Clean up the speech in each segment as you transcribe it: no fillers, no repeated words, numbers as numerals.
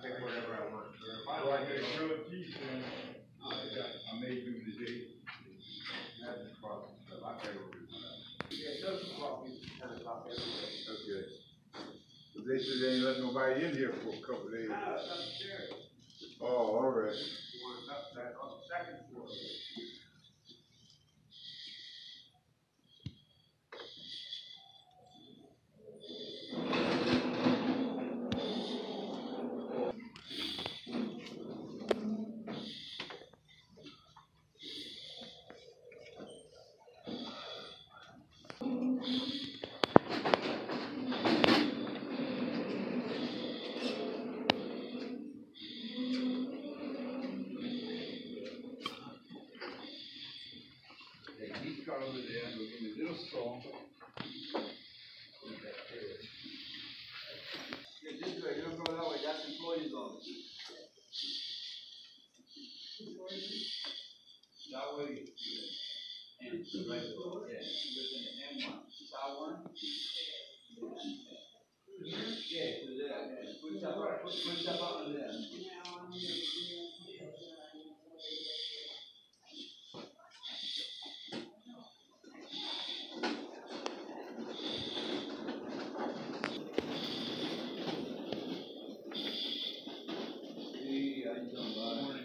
pick whatever I want. If I So I like get it, grilled cheese and I made them today. that's the problem. So my favorite is Yeah, just coffee, 10 o'clock every day. Okay. But they said they ain't let nobody in here for a couple of days. No, it's upstairs. Oh, all right. You want it up that on the second floor. He's got over there, and we're getting a little strong. Yeah, this way, you don't go that way, that's employees on. That way, and right, yeah, within the M1, south one. Yeah, to there, push that button there. Hey, how you doing, bud? Morning.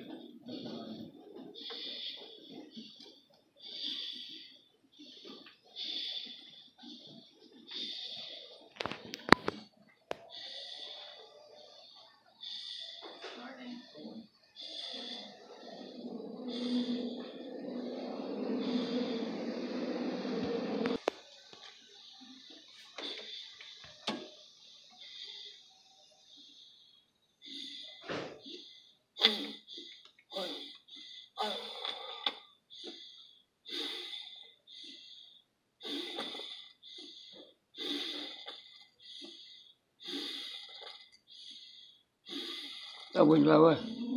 Tao Quỳnh Lâu ơi.